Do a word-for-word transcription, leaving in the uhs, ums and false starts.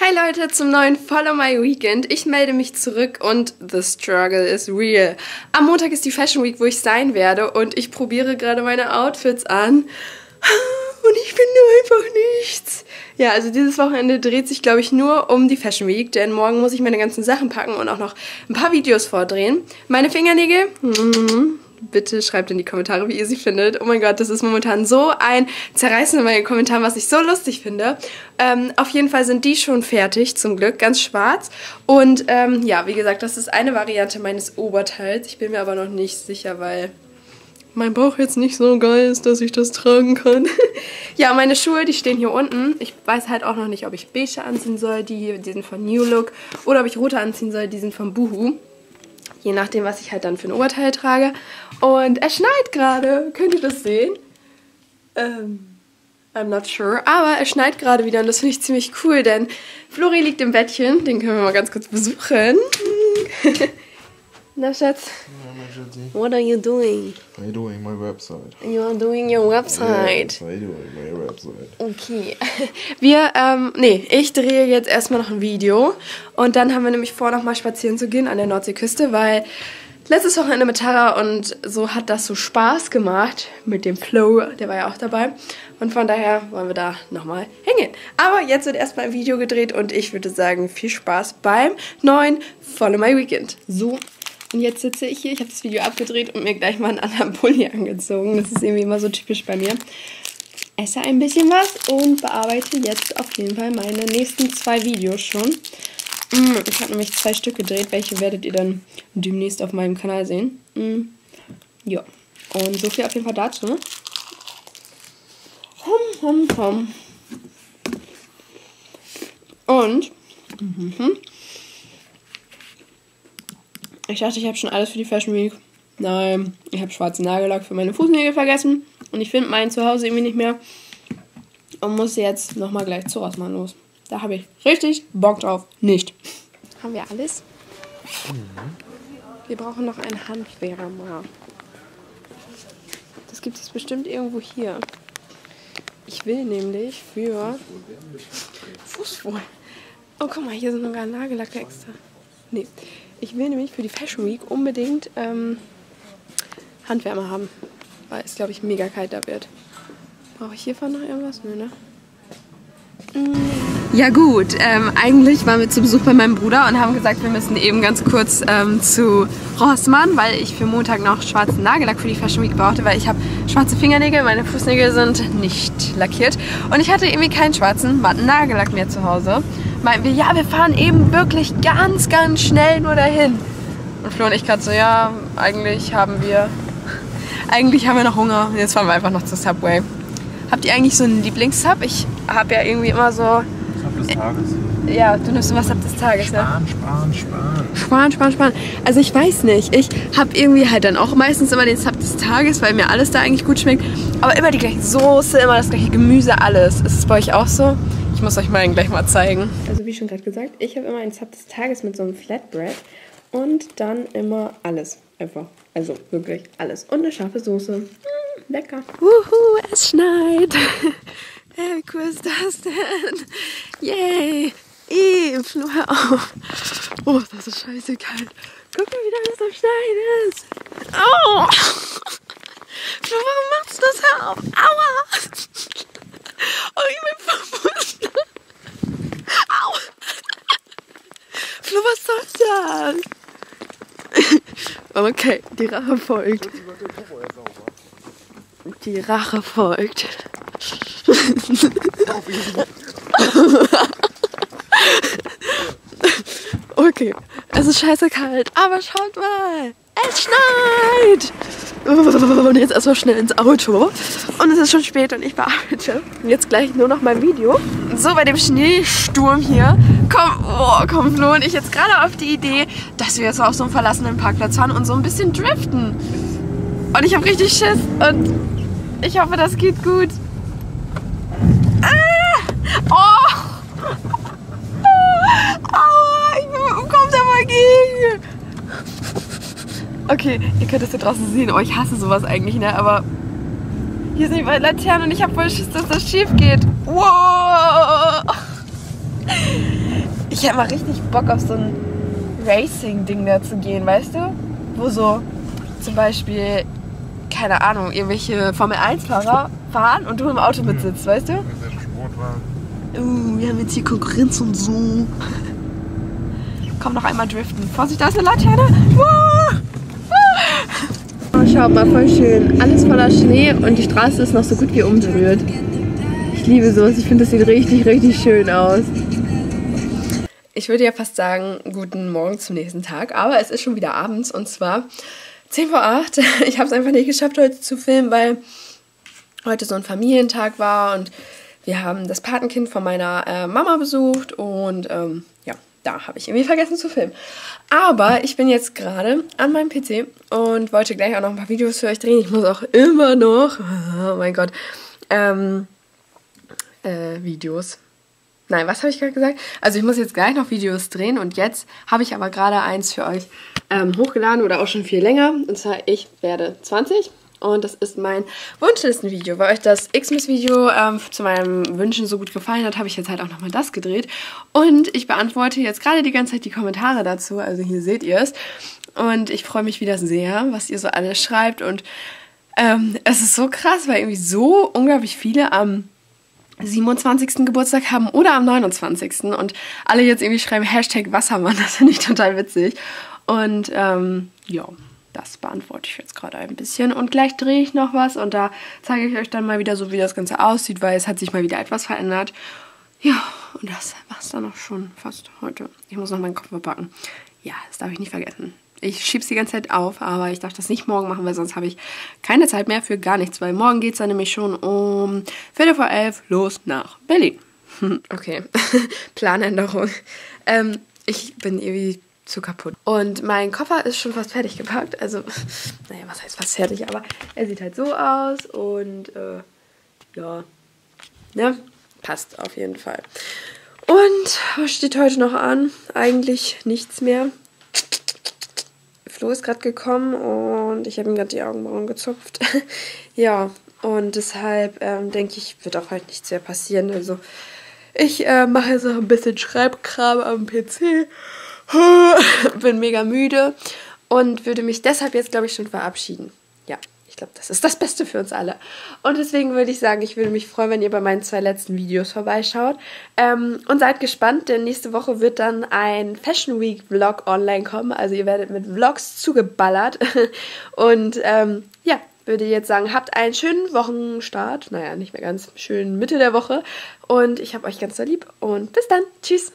Hi Leute, zum neuen Follow My Weekend. Ich melde mich zurück und the struggle is real. Am Montag ist die Fashion Week, wo ich sein werde und ich probiere gerade meine Outfits an. Und ich finde einfach nichts. Ja, also dieses Wochenende dreht sich, glaube ich, nur um die Fashion Week, denn morgen muss ich meine ganzen Sachen packen und auch noch ein paar Videos vordrehen. Meine Fingernägel, bitte schreibt in die Kommentare, wie ihr sie findet. Oh mein Gott, das ist momentan so ein Zerreißen in meinen Kommentaren, was ich so lustig finde. Ähm, auf jeden Fall sind die schon fertig, zum Glück, ganz schwarz. Und ähm, ja, wie gesagt, das ist eine Variante meines Oberteils. Ich bin mir aber noch nicht sicher, weil mein Bauch jetzt nicht so geil ist, dass ich das tragen kann. Ja, meine Schuhe, die stehen hier unten. Ich weiß halt auch noch nicht, ob ich beige anziehen soll, die hier, die sind von New Look, oder ob ich rote anziehen soll, die sind von Boohoo. Je nachdem, was ich halt dann für ein Oberteil trage. Und es schneit gerade. Könnt ihr das sehen? Ähm, I'm not sure. Aber es schneit gerade wieder und das finde ich ziemlich cool, denn Flori liegt im Bettchen. Den können wir mal ganz kurz besuchen. Na, Schatz? What are you doing? I'm doing my website. You are doing your website. Yes, I'm doing my website. Okay. Wir, ähm, nee, ich drehe jetzt erstmal noch ein Video. Und dann haben wir nämlich vor, nochmal spazieren zu gehen an der Nordseeküste, weil letztes Wochenende mit Tara und so hat das so Spaß gemacht mit dem Flo, der war ja auch dabei. Und von daher wollen wir da nochmal hingehen. Aber jetzt wird erstmal ein Video gedreht und ich würde sagen, viel Spaß beim neuen Follow My Weekend. So. Und jetzt sitze ich hier, ich habe das Video abgedreht und mir gleich mal einen anderen Pulli angezogen. Das ist irgendwie immer so typisch bei mir. Esse ein bisschen was und bearbeite jetzt auf jeden Fall meine nächsten zwei Videos schon. Ich habe nämlich zwei Stück gedreht, welche werdet ihr dann demnächst auf meinem Kanal sehen. Ja, und so viel auf jeden Fall dazu. Hum, hum, hum. Und mhm. Ich dachte, ich habe schon alles für die Fashion Week. Nein, ich habe schwarzen Nagellack für meine Fußnägel vergessen. Und ich finde meinen zu Hause irgendwie nicht mehr. Und muss jetzt nochmal gleich zu Rossmann los. Da habe ich richtig Bock drauf. Nicht. Haben wir alles? Mhm. Wir brauchen noch einen Handwärmer. Das gibt es bestimmt irgendwo hier. Ich will nämlich für Fußwohl. Oh, guck mal, hier sind noch gar Nagellack extra. Nee. Ich will nämlich für die Fashion Week unbedingt ähm, Handwärmer haben, weil es, glaube ich, mega kalt da wird. Brauche ich hiervon noch irgendwas? Nö, ne? Mm. Ja gut, ähm, eigentlich waren wir zu Besuch bei meinem Bruder und haben gesagt, wir müssen eben ganz kurz ähm, zu Rossmann, weil ich für Montag noch schwarzen Nagellack für die Fashion Week brauchte, weil ich habe schwarze Fingernägel, meine Fußnägel sind nicht lackiert und ich hatte irgendwie keinen schwarzen matten Nagellack mehr zu Hause. Meinten wir, ja, wir fahren eben wirklich ganz, ganz schnell nur dahin. Und Flo und ich gerade so, ja, eigentlich haben wir, eigentlich haben wir noch Hunger. Und jetzt fahren wir einfach noch zur Subway. Habt ihr eigentlich so einen Lieblingssub? Ich habe ja irgendwie immer so... Sub des Tages. Ja, du nimmst immer Sub des Tages, ne? Sparen, sparen, sparen. Sparen, sparen, sparen. Also ich weiß nicht, ich habe irgendwie halt dann auch meistens immer den Sub des Tages, weil mir alles da eigentlich gut schmeckt. Aber immer die gleiche Soße, immer das gleiche Gemüse, alles. Ist es bei euch auch so? Ich muss euch meinen gleich mal zeigen. Also wie schon gerade gesagt, ich habe immer einen Sub des Tages mit so einem Flatbread und dann immer alles. Einfach. Also wirklich alles. Und eine scharfe Soße. Mmh, lecker. Wuhu, es schneit. Hey, wie cool ist das denn? Yay. Ih, Flo, hör auf. Oh, das ist scheiße kalt. Guck mal, wie da alles am Schneien ist. Oh. Flo, warum machst du das? Hör auf. Aua. Oh, ich bin verbunden. Au. Flo, was soll das? Okay, die Rache folgt. Die Rache folgt. Okay, es ist scheiße kalt, aber schaut mal, es schneit. Und jetzt erstmal schnell ins Auto. Und es ist schon spät und ich bearbeite jetzt gleich nur noch mein Video. So, bei dem Schneesturm hier komm, oh, kommen Flo und ich jetzt gerade auf die Idee, dass wir jetzt auf so einem verlassenen Parkplatz fahren und so ein bisschen driften. Und ich habe richtig Schiss und ich hoffe, das geht gut. Ah! Oh! Aua, ich bin mit dem Kopf da dagegen. Okay, ihr könnt das da draußen sehen. Oh, ich hasse sowas eigentlich, ne? Aber hier sind überall Laternen und ich habe voll Schiss, dass das schief geht. Wow! Ich hätte mal richtig Bock auf so ein Racing-Ding da zu gehen, weißt du? Wo so zum Beispiel, keine Ahnung, irgendwelche Formel eins Fahrer fahren und du im Auto mitsitzt, weißt du? Uh, wir haben jetzt hier Konkurrenz und so. Komm, noch einmal driften. Vorsicht, da ist eine Laterne. Uh! Oh, schaut mal, voll schön. Alles voller Schnee und die Straße ist noch so gut wie unberührt. Ich liebe sowas. Ich finde, das sieht richtig, richtig schön aus. Ich würde ja fast sagen, guten Morgen zum nächsten Tag, aber es ist schon wieder abends und zwar zehn vor acht. Ich habe es einfach nicht geschafft, heute zu filmen, weil heute so ein Familientag war und wir haben das Patenkind von meiner äh, Mama besucht und ähm, ja, da habe ich irgendwie vergessen zu filmen. Aber ich bin jetzt gerade an meinem P C und wollte gleich auch noch ein paar Videos für euch drehen. Ich muss auch immer noch, oh mein Gott, ähm, äh, Videos. Nein, was habe ich gerade gesagt? Also ich muss jetzt gleich noch Videos drehen und jetzt habe ich aber gerade eins für euch ähm, hochgeladen oder auch schon viel länger. Und zwar, ich werde zwanzig und das ist mein Wunschlistenvideo. Weil euch das Xmas-Video ähm, zu meinem Wünschen so gut gefallen hat, habe ich jetzt halt auch nochmal das gedreht. Und ich beantworte jetzt gerade die ganze Zeit die Kommentare dazu, also hier seht ihr es. Und ich freue mich wieder sehr, was ihr so alles schreibt. Und ähm, es ist so krass, weil irgendwie so unglaublich viele am siebenundzwanzigsten Geburtstag haben oder am neunundzwanzigsten und alle jetzt irgendwie schreiben Hashtag Wassermann, das finde ich total witzig. Und ähm, ja, das beantworte ich jetzt gerade ein bisschen und gleich drehe ich noch was und da zeige ich euch dann mal wieder so, wie das Ganze aussieht, weil es hat sich mal wieder etwas verändert. Ja, und das war es dann auch schon fast heute. Ich muss noch meinen Kopf verpacken. Ja, das darf ich nicht vergessen. Ich schiebe es die ganze Zeit auf, aber ich darf das nicht morgen machen, weil sonst habe ich keine Zeit mehr für gar nichts. Weil morgen geht es dann nämlich schon um Viertel vor elf los nach Berlin. Okay, Planänderung. Ähm, ich bin irgendwie zu kaputt. Und mein Koffer ist schon fast fertig gepackt. Also, naja, was heißt fast fertig? Aber er sieht halt so aus und äh, ja, ne, passt auf jeden Fall. Und was steht heute noch an? Eigentlich nichts mehr. Flo ist gerade gekommen und ich habe ihm gerade die Augenbrauen gezupft. Ja, und deshalb ähm, denke ich, wird auch halt nichts mehr passieren. Also ich äh, mache jetzt noch ein bisschen Schreibkram am P C. Bin mega müde und würde mich deshalb jetzt, glaube ich, schon verabschieden. Ja, ich glaube, das ist das Beste für uns alle. Und deswegen würde ich sagen, ich würde mich freuen, wenn ihr bei meinen zwei letzten Videos vorbeischaut. Ähm, und seid gespannt, denn nächste Woche wird dann ein Fashion Week Vlog online kommen. Also ihr werdet mit Vlogs zugeballert. Und ähm, ja, würde jetzt sagen, habt einen schönen Wochenstart. Naja, nicht mehr ganz schön Mitte der Woche. Und ich habe euch ganz so lieb. Und bis dann. Tschüss.